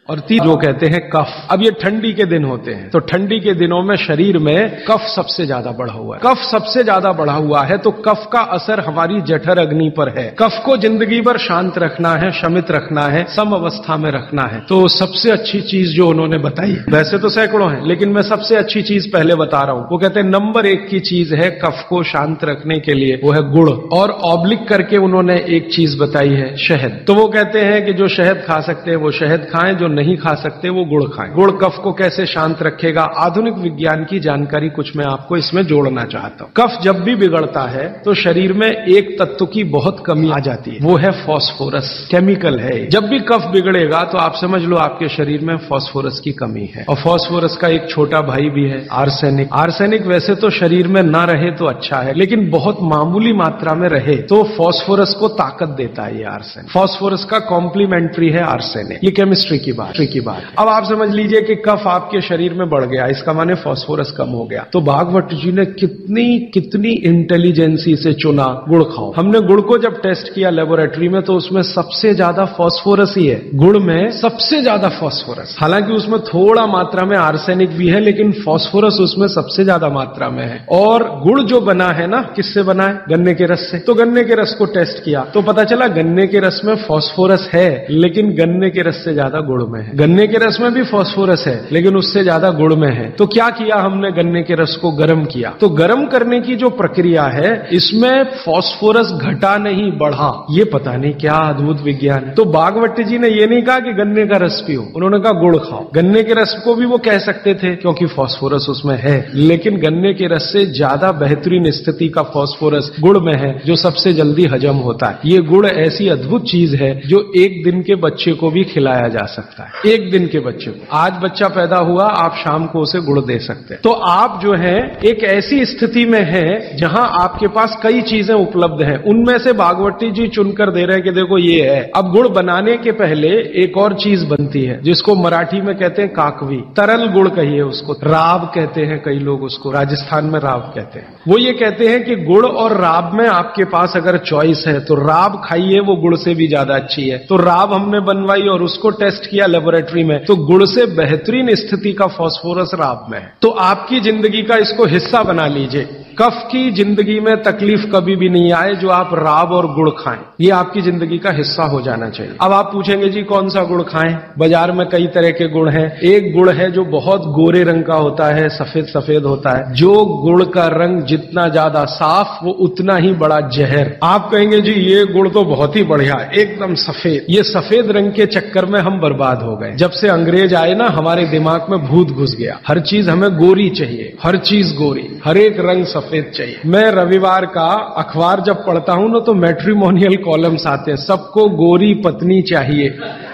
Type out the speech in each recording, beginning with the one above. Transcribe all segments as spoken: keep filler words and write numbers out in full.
और तीन जो कहते हैं कफ। अब ये ठंडी के दिन होते हैं, तो ठंडी के दिनों में शरीर में कफ सबसे ज्यादा बढ़ा हुआ है। कफ सबसे ज्यादा बढ़ा हुआ है तो कफ का असर हमारी जठर अग्नि पर है। कफ को जिंदगी भर शांत रखना है, शमित रखना है, सम अवस्था में रखना है। तो सबसे अच्छी चीज जो उन्होंने बताई, वैसे तो सैकड़ों है लेकिन मैं सबसे अच्छी चीज पहले बता रहा हूं। वो कहते हैं नंबर एक की चीज है कफ को शांत रखने के लिए, वो है गुड़। और ऑब्लिक करके उन्होंने एक चीज बताई है, शहद। तो वो कहते हैं कि जो शहद खा सकते हैं वो शहद खाएं, जो नहीं खा सकते वो गुड़ खाएं। गुड़ कफ को कैसे शांत रखेगा, आधुनिक विज्ञान की जानकारी कुछ मैं आपको इसमें जोड़ना चाहता हूं। कफ जब भी बिगड़ता है तो शरीर में एक तत्व की बहुत कमी आ जाती है, वो है फास्फोरस। केमिकल है। जब भी कफ बिगड़ेगा तो आप समझ लो आपके शरीर में फास्फोरस की कमी है। और फास्फोरस का एक छोटा भाई भी है, आर्सेनिक। आर्सेनिक वैसे तो शरीर में ना रहे तो अच्छा है, लेकिन बहुत मामूली मात्रा में रहे तो फास्फोरस को ताकत देता है ये आर्सेनिक। फास्फोरस का कॉम्प्लीमेंट्री है आर्सेनिक। ये केमिस्ट्री की बात की बात। अब आप समझ लीजिए कि कफ आपके शरीर में बढ़ गया, इसका माने फास्फोरस कम हो गया। तो भागवत जी ने कितनी कितनी इंटेलिजेंसी से चुना, गुड़ खाओ। हमने गुड़ को जब टेस्ट किया लेबोरेटरी में तो उसमें सबसे ज्यादा फास्फोरस ही है। गुड़ में सबसे ज्यादा फास्फोरस, हालांकि उसमें थोड़ा मात्रा में आर्सेनिक भी है लेकिन फास्फोरस उसमें सबसे ज्यादा मात्रा में है। और गुड़ जो बना है ना, किससे बना है? गन्ने के रस से। तो गन्ने के रस को टेस्ट किया तो पता चला गन्ने के रस में फास्फोरस है लेकिन गन्ने के रस से ज्यादा गुड़ में है। गन्ने के रस में भी फास्फोरस है लेकिन उससे ज्यादा गुड़ में है। तो क्या किया हमने? गन्ने के रस को गर्म किया। तो गर्म करने की जो प्रक्रिया है इसमें फास्फोरस घटा नहीं बढ़ा। ये पता नहीं क्या अद्भुत विज्ञान है। तो भागवत जी ने ये नहीं कहा कि गन्ने का रस पियो, उन्होंने कहा गुड़ खाओ। गन्ने के रस को भी वो कह सकते थे क्योंकि फास्फोरस उसमें है, लेकिन गन्ने के रस से ज्यादा बेहतरीन स्थिति का फास्फोरस गुड़ में है जो सबसे जल्दी हजम होता है। ये गुड़ ऐसी अद्भुत चीज है जो एक दिन के बच्चे को भी खिलाया जा सकता है। एक दिन के बच्चे को, आज बच्चा पैदा हुआ, आप शाम को उसे गुड़ दे सकते हैं। तो आप जो है एक ऐसी स्थिति में है जहां आपके पास कई चीजें उपलब्ध हैं, उनमें से भागवती जी चुनकर दे रहे हैं कि देखो ये है। अब गुड़ बनाने के पहले एक और चीज बनती है जिसको मराठी में कहते हैं काकवी, तरल गुड़ कहिए उसको, राब कहते हैं कई लोग उसको, राजस्थान में राब कहते हैं। वो ये कहते हैं कि गुड़ और राब में आपके पास अगर चॉइस है तो राब खाइए, वो गुड़ से भी ज्यादा अच्छी है। तो राब हमने बनवाई और उसको टेस्ट किया लेबोरेटरी में, तो गुड़ से बेहतरीन स्थिति का फास्फोरस राब में है। तो आपकी जिंदगी का इसको हिस्सा बना लीजिए। कफ की जिंदगी में तकलीफ कभी भी नहीं आए जो आप राब और गुड़ खाएं, ये आपकी जिंदगी का हिस्सा हो जाना चाहिए। अब आप पूछेंगे जी कौन सा गुड़ खाएं? बाजार में कई तरह के गुड़ हैं। एक गुड़ है जो बहुत गोरे रंग का होता है, सफेद सफेद होता है। जो गुड़ का रंग जितना ज्यादा साफ वो उतना ही बड़ा जहर। आप कहेंगे जी ये गुड़ तो बहुत ही बढ़िया है, एकदम सफेद। ये सफेद रंग के चक्कर में हम बर्बाद हो गए। जब से अंग्रेज आए ना हमारे दिमाग में भूत घुस गया, हर चीज हमें गोरी चाहिए, हर चीज गोरी, हर एक रंग सफेद चाहिए। मैं रविवार का अखबार जब पढ़ता हूं ना तो मैट्रिमोनियल कॉलम्स आते हैं, सबको गोरी पत्नी चाहिए,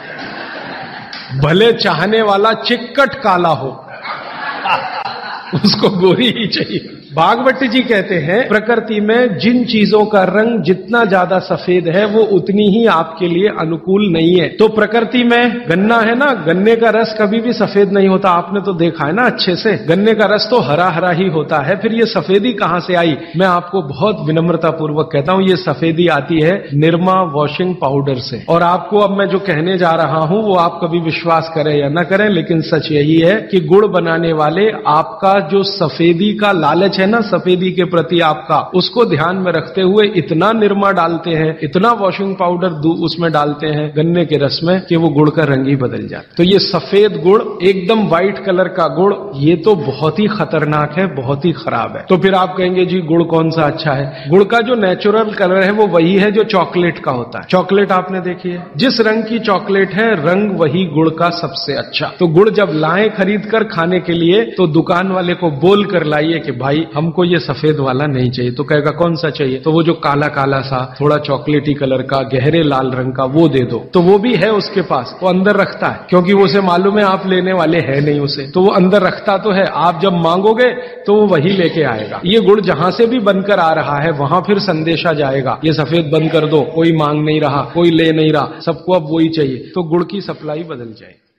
भले चाहने वाला चिक्कट काला हो उसको गोरी ही चाहिए। भागवत जी कहते हैं प्रकृति में जिन चीजों का रंग जितना ज्यादा सफेद है वो उतनी ही आपके लिए अनुकूल नहीं है। तो प्रकृति में गन्ना है ना, गन्ने का रस कभी भी सफेद नहीं होता, आपने तो देखा है ना अच्छे से। गन्ने का रस तो हरा हरा ही होता है। फिर ये सफेदी कहां से आई? मैं आपको बहुत विनम्रता पूर्वक कहता हूं, ये सफेदी आती है निरमा वॉशिंग पाउडर से। और आपको अब मैं जो कहने जा रहा हूं वो आप कभी विश्वास करें या ना करें, लेकिन सच यही है कि गुड़ बनाने वाले आपका जो सफेदी का लालच है ना सफेदी के प्रति आपका, उसको ध्यान में रखते हुए इतना निरमा डालते हैं, इतना वॉशिंग पाउडर उसमें डालते हैं गन्ने के रस में कि वो गुड़ का रंग ही बदल जाता। तो ये सफेद गुड़, एकदम व्हाइट कलर का गुड़, ये तो बहुत ही खतरनाक है, बहुत ही खराब है। तो फिर आप कहेंगे जी गुड़ कौन सा अच्छा है? गुड़ का जो नेचुरल कलर है वो वही है जो चॉकलेट का होता है। चॉकलेट आपने देखी है, जिस रंग की चॉकलेट है रंग वही गुड़ का सबसे अच्छा। तो गुड़ जब लाएं खरीद कर खाने के लिए तो दुकान वाले को बोल कर लाइए कि भाई हमको ये सफेद वाला नहीं चाहिए। तो कहेगा कौन सा चाहिए? तो वो जो काला काला सा थोड़ा चॉकलेटी कलर का गहरे लाल रंग का वो दे दो। तो वो भी है उसके पास, वो अंदर रखता है क्योंकि वो उसे मालूम है आप लेने वाले हैं नहीं उसे, तो वो अंदर रखता तो है। आप जब मांगोगे तो वो वही लेके आएगा। ये गुड़ जहां से भी बनकर आ रहा है वहां फिर संदेशा जाएगा ये सफेद बंद कर दो, कोई मांग नहीं रहा, कोई ले नहीं रहा, सबको अब वही चाहिए। तो गुड़ की सप्लाई बदल जाए।